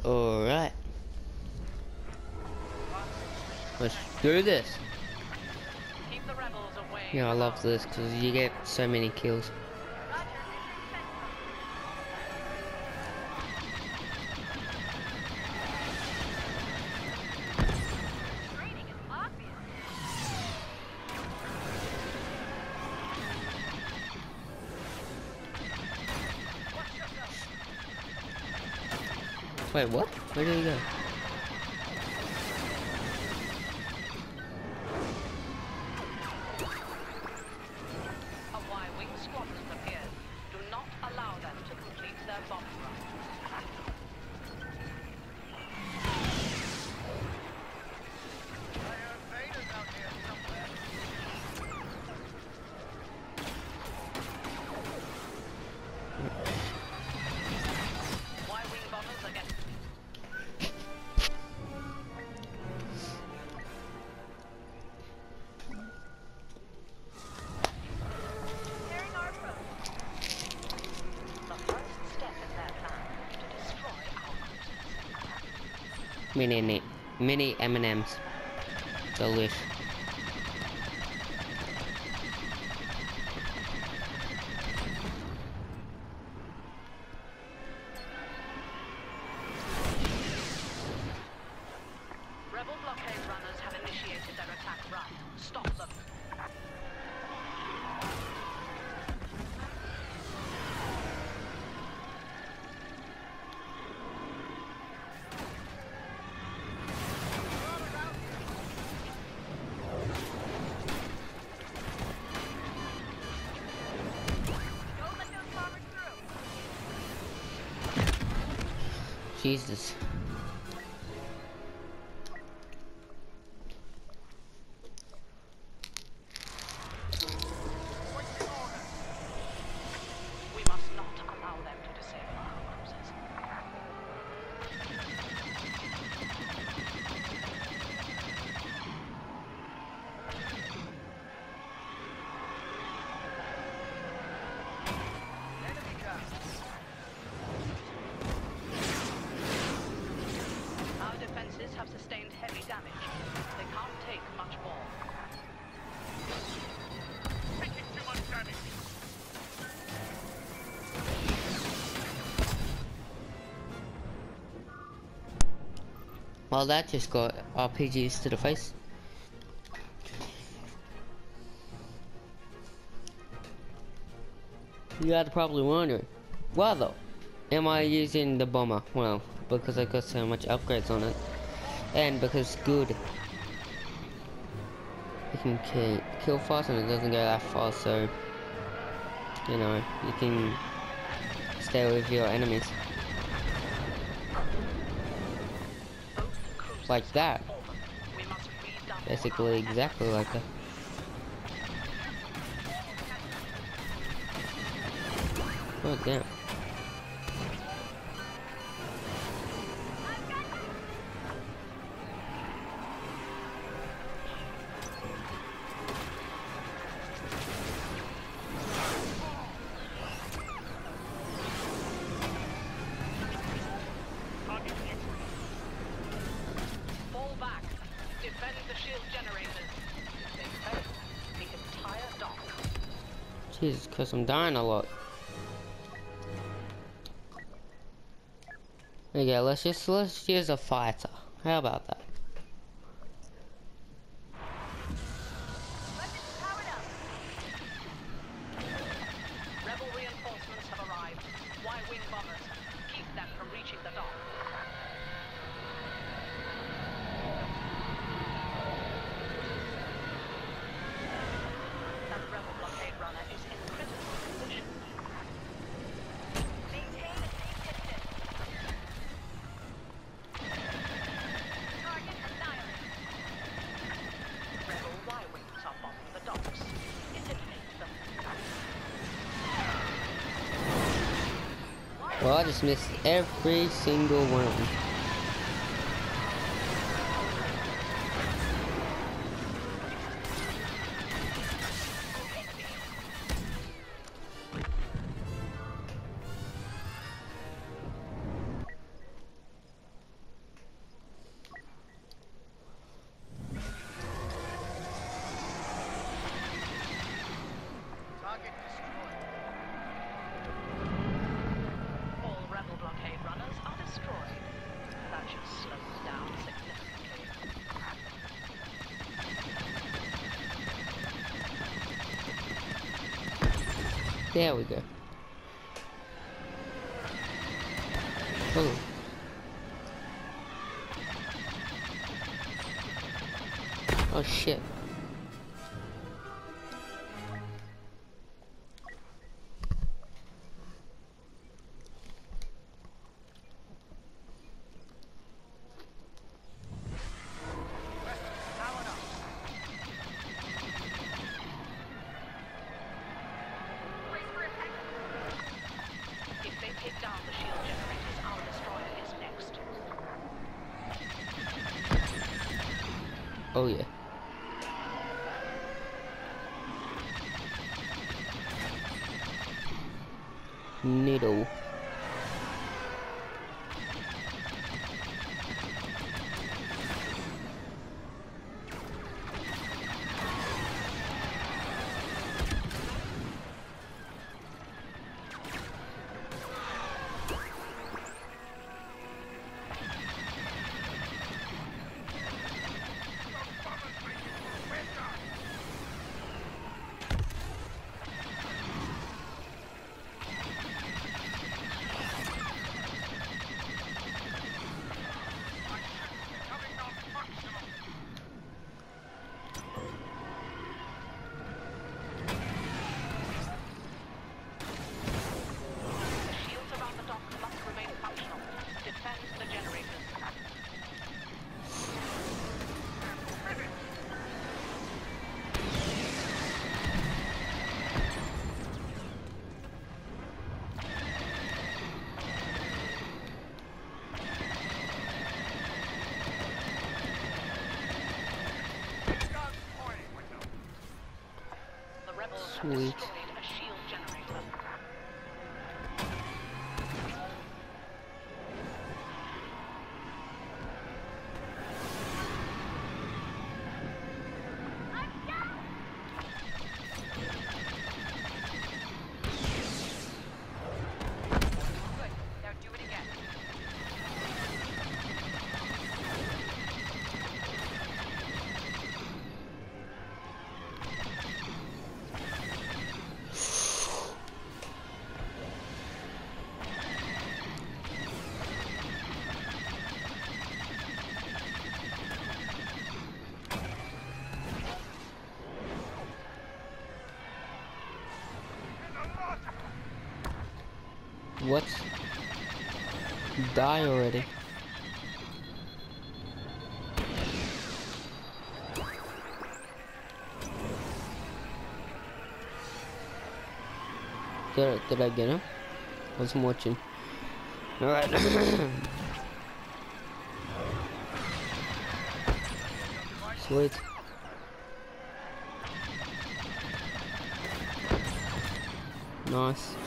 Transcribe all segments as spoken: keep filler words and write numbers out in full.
Alright. Let's do this. Keep the rebels away. Yeah, I love this because you get so many kills. Wait, what? Where did he go? A Y-wing squadron appeared. Do not allow them to complete their bomb run. Y-wing bombers are getting... Preparing our approach. The first step in their plan to destroy our cruisers. Mini, mini M and M's. Delish. Rebel blockade runners have initiated their attack run. Stop them. Don't let those bombers through. Jesus. We must not allow them to disable our cruisers. Our defenses have sustained heavy damage. They can't take much more. Taking too much damage. Well, that just got R P Gs to the face. You gotta probably wonder, why though? Am I using the bomber? Well, because I got so much upgrades on it, and because good. You can kill, kill fast and it doesn't go that fast, so you know you can stay with your enemies. Like that. We must redouble Basically, exactly like that. Oh damn. Fall back. Defend the shield generators. If they fail, the entire dock. Jesus Christ, I'm dying a lot. There you go, let's just let's use a fighter. How about that? Rebel reinforcements have arrived. Y-wing bombers. Keep them from reaching the dock. That rebel blockade runner is in critical position. Maintain a safe distance. Target annihilated. Rebel Y-wings are bombing the docks. Eliminate them. Well, I just missed every single one. There we go. Oh. Oh shit. If they take down the shield generators, our destroyer is next. Oh yeah. Needle. Sweet. A shield generator. Good. Now do it again. What? Die already. Did I, did I get him? I wasn't watching. Alright. Sweet. Nice.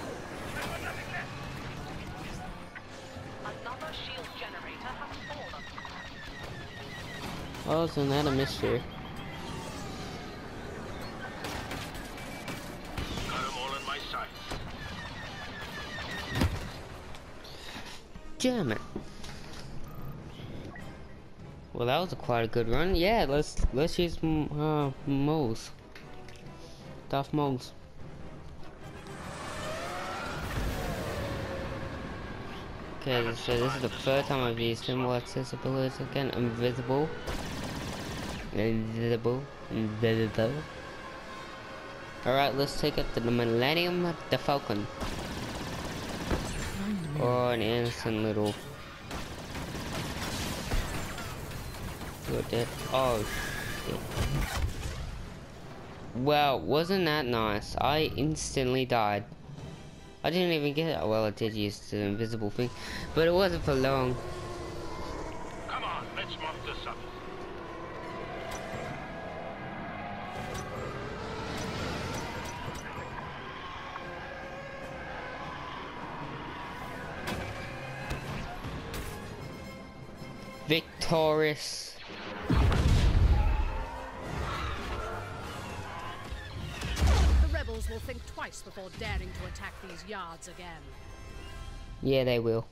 Another shield generator has fallen. Oh, isn't that a mystery? Got them all in my sights. Damn it. Well, that was a quite a good run. Yeah, let's let's use uh, moles. Darth moles. Okay, so this is the third time I've used him. What's his abilities again? Invisible. Invisible. Invisible. Alright, let's take it to the Millennium the Falcon. Or an innocent little... You're dead. Oh, shit. Well, wasn't that nice? I instantly died. I didn't even get it. Well, I did use the invisible thing, but it wasn't for long. Come on, let's mop this up. Victorious. Will think twice before daring to attack these yards again. Yeah, they will.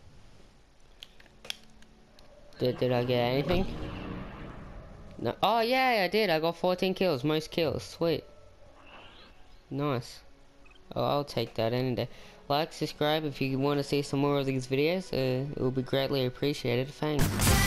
Did, did I get anything? No. Oh, yeah, I did. I got fourteen kills. Most kills. Sweet. Nice. Oh, I'll take that any day. Like, subscribe if you want to see some more of these videos. Uh, it will be greatly appreciated. Thanks.